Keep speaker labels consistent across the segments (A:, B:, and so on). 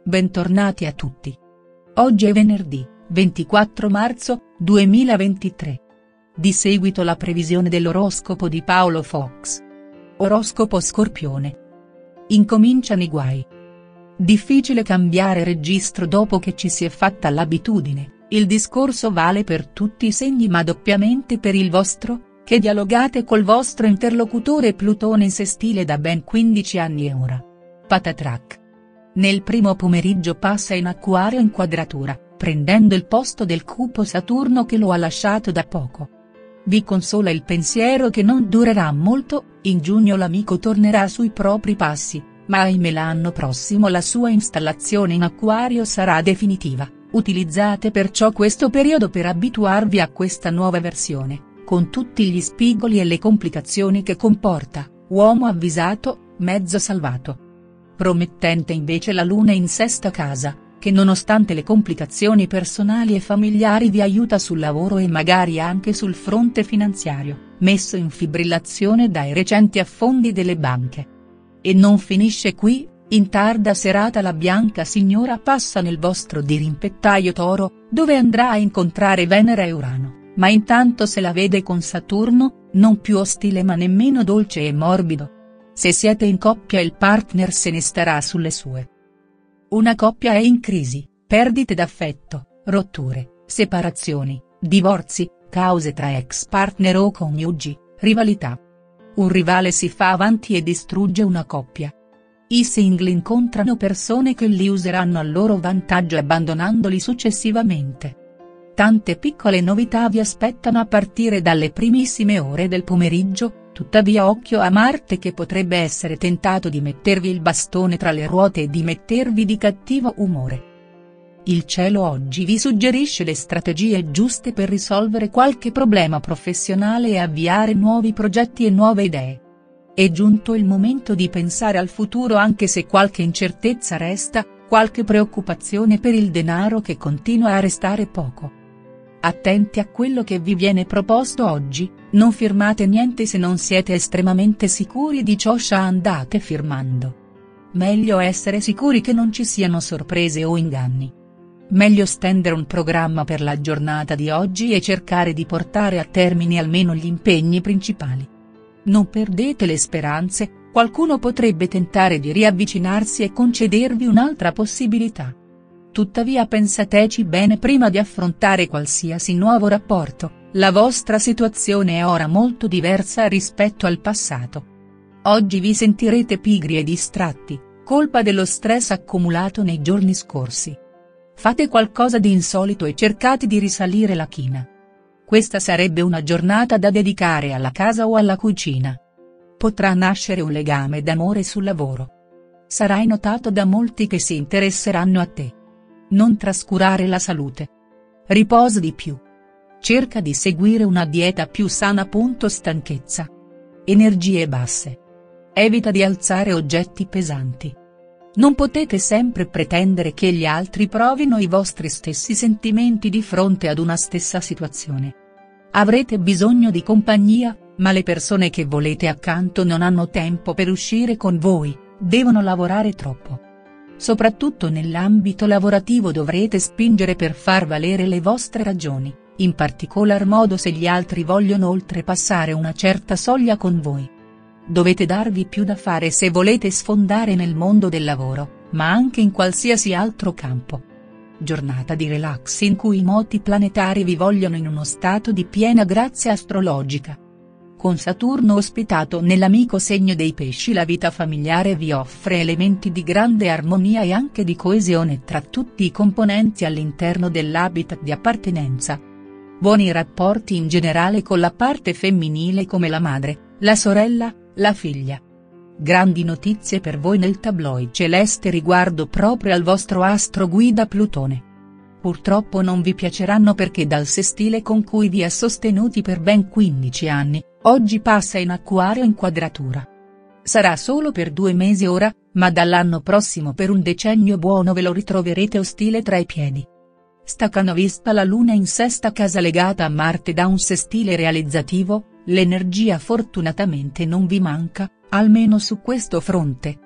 A: bentornati a tutti. Oggi è venerdì, 24 marzo, 2023. Di seguito la previsione dell'oroscopo di Paolo Fox. Oroscopo Scorpione. Incominciano i guai. Difficile cambiare registro dopo che ci si è fatta l'abitudine, il discorso vale per tutti i segni ma doppiamente per il vostro, che dialogate col vostro interlocutore Plutone in sestile da ben 15 anni e ora. Patatrac. Nel primo pomeriggio passa in Acquario in quadratura, prendendo il posto del cupo Saturno che lo ha lasciato da poco. Vi consola il pensiero che non durerà molto, in giugno l'amico tornerà sui propri passi, ma ahimè l'anno prossimo la sua installazione in Acquario sarà definitiva, utilizzate perciò questo periodo per abituarvi a questa nuova versione, con tutti gli spigoli e le complicazioni che comporta, uomo avvisato, mezzo salvato. Promettente invece la luna in sesta casa, che nonostante le complicazioni personali e familiari vi aiuta sul lavoro e magari anche sul fronte finanziario, messo in fibrillazione dai recenti affondi delle banche. E non finisce qui, in tarda serata la bianca signora passa nel vostro dirimpettaio Toro, dove andrà a incontrare Venere e Urano, ma intanto se la vede con Saturno, non più ostile ma nemmeno dolce e morbido. Se siete in coppia il partner se ne starà sulle sue. Una coppia è in crisi, perdite d'affetto, rotture, separazioni, divorzi, cause tra ex partner o coniugi, rivalità. Un rivale si fa avanti e distrugge una coppia. I single incontrano persone che li useranno a loro vantaggio abbandonandoli successivamente. Tante piccole novità vi aspettano a partire dalle primissime ore del pomeriggio. Tuttavia occhio a Marte che potrebbe essere tentato di mettervi il bastone tra le ruote e di mettervi di cattivo umore. Il cielo oggi vi suggerisce le strategie giuste per risolvere qualche problema professionale e avviare nuovi progetti e nuove idee. È giunto il momento di pensare al futuro anche se qualche incertezza resta, qualche preoccupazione per il denaro che continua a restare poco. Attenti a quello che vi viene proposto oggi, non firmate niente se non siete estremamente sicuri di ciò andate firmando. Meglio essere sicuri che non ci siano sorprese o inganni. Meglio stendere un programma per la giornata di oggi e cercare di portare a termine almeno gli impegni principali. Non perdete le speranze, qualcuno potrebbe tentare di riavvicinarsi e concedervi un'altra possibilità. Tuttavia pensateci bene prima di affrontare qualsiasi nuovo rapporto, la vostra situazione è ora molto diversa rispetto al passato. Oggi vi sentirete pigri e distratti, colpa dello stress accumulato nei giorni scorsi. Fate qualcosa di insolito e cercate di risalire la china. Questa sarebbe una giornata da dedicare alla casa o alla cucina. Potrà nascere un legame d'amore sul lavoro. Sarai notato da molti che si interesseranno a te. Non trascurare la salute. Riposa di più. Cerca di seguire una dieta più sana. Stanchezza. Energie basse. Evita di alzare oggetti pesanti. Non potete sempre pretendere che gli altri provino i vostri stessi sentimenti di fronte ad una stessa situazione. Avrete bisogno di compagnia, ma le persone che volete accanto non hanno tempo per uscire con voi, devono lavorare troppo. Soprattutto nell'ambito lavorativo dovrete spingere per far valere le vostre ragioni, in particolar modo se gli altri vogliono oltrepassare una certa soglia con voi. Dovete darvi più da fare se volete sfondare nel mondo del lavoro, ma anche in qualsiasi altro campo. Giornata di relax in cui i moti planetari vi vogliono in uno stato di piena grazia astrologica. Con Saturno ospitato nell'amico segno dei pesci la vita familiare vi offre elementi di grande armonia e anche di coesione tra tutti i componenti all'interno dell'habitat di appartenenza. Buoni rapporti in generale con la parte femminile come la madre, la sorella, la figlia. Grandi notizie per voi nel tabloid celeste riguardo proprio al vostro astro guida Plutone. Purtroppo non vi piaceranno perché dal sestile con cui vi ha sostenuti per ben 15 anni, oggi passa in Acquario in quadratura. Sarà solo per 2 mesi ora, ma dall'anno prossimo per un decennio buono ve lo ritroverete ostile tra i piedi. Staccanovista la luna in sesta casa legata a Marte da un sestile realizzativo, l'energia fortunatamente non vi manca, almeno su questo fronte,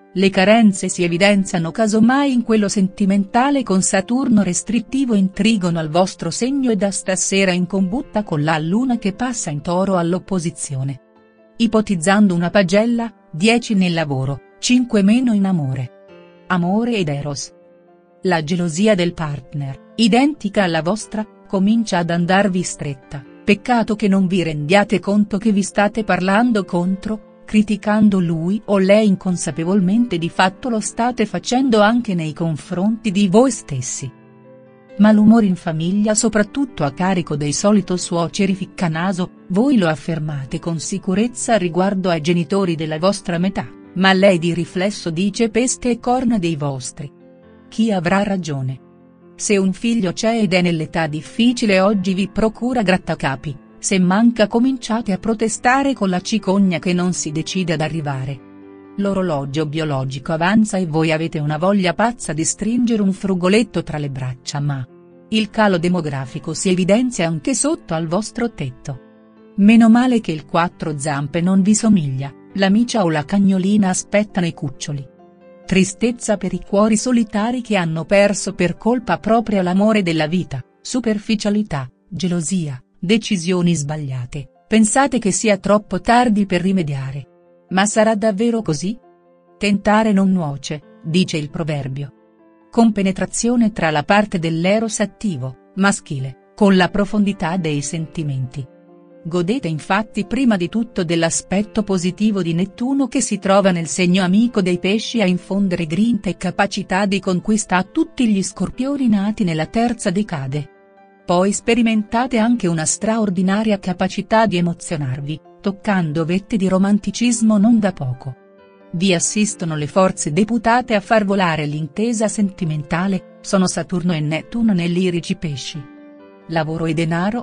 A: Le carenze si evidenziano casomai in quello sentimentale con Saturno restrittivo in trigono al vostro segno e da stasera in combutta con la Luna che passa in Toro all'opposizione. Ipotizzando una pagella, 10 nel lavoro, 5 meno in amore. Amore ed Eros. La gelosia del partner, identica alla vostra, comincia ad andarvi stretta, peccato che non vi rendiate conto che vi state parlando contro, criticando lui o lei inconsapevolmente, di fatto lo state facendo anche nei confronti di voi stessi. Malumori in famiglia soprattutto a carico dei solito suoceri ficcanaso, voi lo affermate con sicurezza riguardo ai genitori della vostra metà, ma lei di riflesso dice peste e corna dei vostri. Chi avrà ragione? Se un figlio c'è ed è nell'età difficile oggi vi procura grattacapi. Se manca cominciate a protestare con la cicogna che non si decide ad arrivare. L'orologio biologico avanza e voi avete una voglia pazza di stringere un frugoletto tra le braccia, ma il calo demografico si evidenzia anche sotto al vostro tetto. Meno male che il quattro zampe non vi somiglia, la micia o la cagnolina aspettano i cuccioli. Tristezza per i cuori solitari che hanno perso per colpa propria l'amore della vita, superficialità, gelosia, decisioni sbagliate, pensate che sia troppo tardi per rimediare. Ma sarà davvero così? Tentare non nuoce, dice il proverbio. Compenetrazione tra la parte dell'eros attivo, maschile, con la profondità dei sentimenti. Godete infatti prima di tutto dell'aspetto positivo di Nettuno che si trova nel segno amico dei pesci a infondere grinta e capacità di conquista a tutti gli scorpioni nati nella terza decade. Poi sperimentate anche una straordinaria capacità di emozionarvi, toccando vette di romanticismo non da poco. Vi assistono le forze deputate a far volare l'intesa sentimentale, sono Saturno e Nettuno nell'Irici pesci. Lavoro e denaro?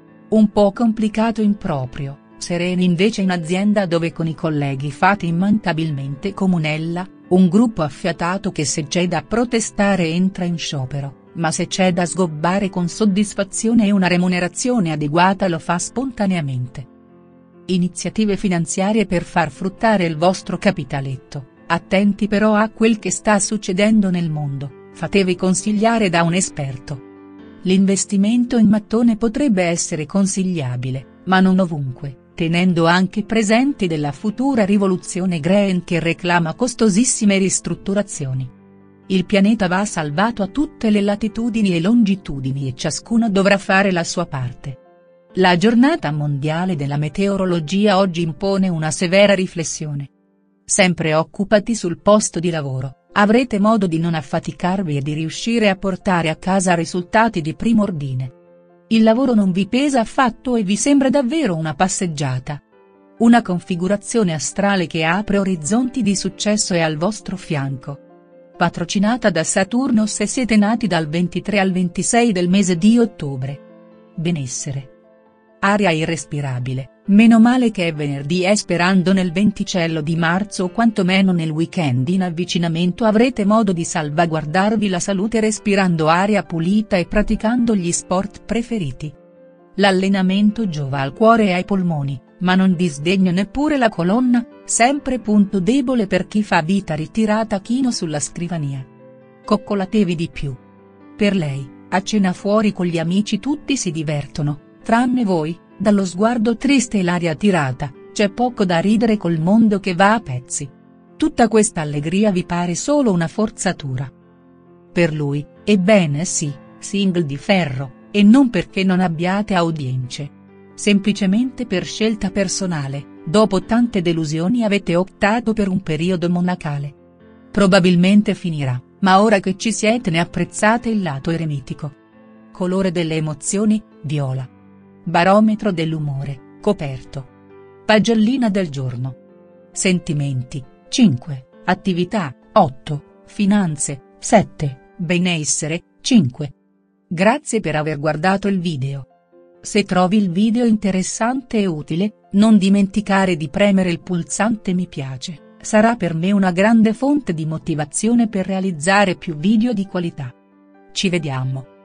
A: Un po' complicato in proprio, sereni invece in azienda dove con i colleghi fate immancabilmente comunella, un gruppo affiatato che se c'è da protestare entra in sciopero. Ma se c'è da sgobbare con soddisfazione e una remunerazione adeguata lo fa spontaneamente. Iniziative finanziarie per far fruttare il vostro capitaletto, attenti però a quel che sta succedendo nel mondo, fatevi consigliare da un esperto. L'investimento in mattone potrebbe essere consigliabile, ma non ovunque, tenendo anche presente della futura rivoluzione green che reclama costosissime ristrutturazioni. Il pianeta va salvato a tutte le latitudini e longitudini e ciascuno dovrà fare la sua parte. La giornata mondiale della meteorologia oggi impone una severa riflessione. Sempre occupati sul posto di lavoro, avrete modo di non affaticarvi e di riuscire a portare a casa risultati di primo ordine. Il lavoro non vi pesa affatto e vi sembra davvero una passeggiata. Una configurazione astrale che apre orizzonti di successo è al vostro fianco. Patrocinata da Saturno se siete nati dal 23 al 26 del mese di ottobre. Benessere. Aria irrespirabile, meno male che è venerdì e sperando nel venticello di marzo o quantomeno nel weekend in avvicinamento avrete modo di salvaguardarvi la salute respirando aria pulita e praticando gli sport preferiti. L'allenamento giova al cuore e ai polmoni, ma non disdegno neppure la colonna, sempre punto debole per chi fa vita ritirata chino sulla scrivania. Coccolatevi di più. Per lei, a cena fuori con gli amici tutti si divertono, tranne voi, dallo sguardo triste e l'aria tirata, c'è poco da ridere col mondo che va a pezzi. Tutta questa allegria vi pare solo una forzatura. Per lui, ebbene sì, single di ferro, e non perché non abbiate audienze. Semplicemente per scelta personale, dopo tante delusioni avete optato per un periodo monacale. Probabilmente finirà, ma ora che ci siete ne apprezzate il lato eremitico. Colore delle emozioni, viola. Barometro dell'umore, coperto. Pagellina del giorno. Sentimenti, 5, attività, 8, finanze, 7, benessere, 5. Grazie per aver guardato il video. Se trovi il video interessante e utile, non dimenticare di premere il pulsante mi piace, sarà per me una grande fonte di motivazione per realizzare più video di qualità. Ci vediamo.